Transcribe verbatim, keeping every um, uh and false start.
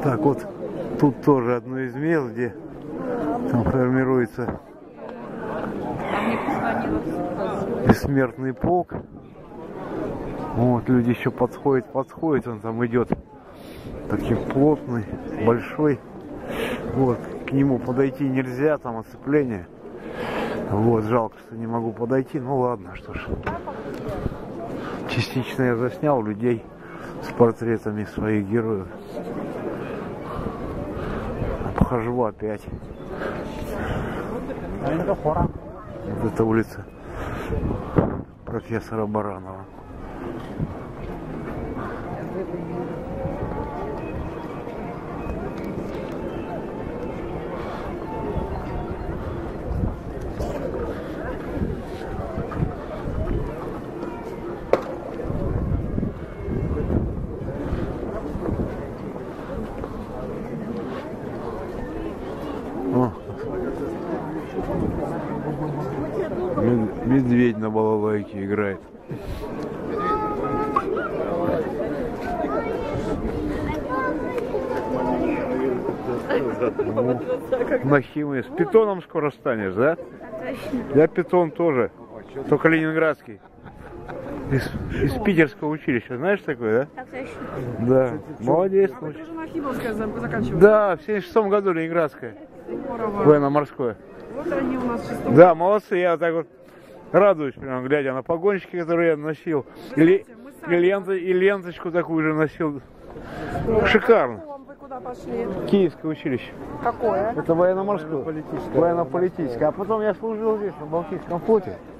Так вот, тут тоже одно из мест, где там формируется бессмертный полк. Вот, люди еще подходят, подходят, он там идет такой плотный, большой. Вот, к нему подойти нельзя, там оцепление. Вот, жалко, что не могу подойти. Ну ладно, что ж. Частично я заснял людей с портретами своих героев. Обхожу опять. Вот эта улица профессора Баранова. Медведь на балалайке играет. Ну, Нахимы. С питоном скоро станешь, да? Я питон тоже. Только ленинградский. Из, из питерского училища. Знаешь такое, да? Да. Молодец. А вы тоже Нахимовское заканчивали? Да, в семьдесят шестом году ленинградское. Военно-морское. Вот они у нас в шестом. Да, молодцы. Я так вот радуюсь, прям, глядя на погонщики, которые я носил. И, и, лента, и ленточку такую же носил. Шикарно. Вы куда пошли? Киевское училище. Какое? Это военно-морское. Военно-политическое. А потом я служил здесь, на Балтийском флоте.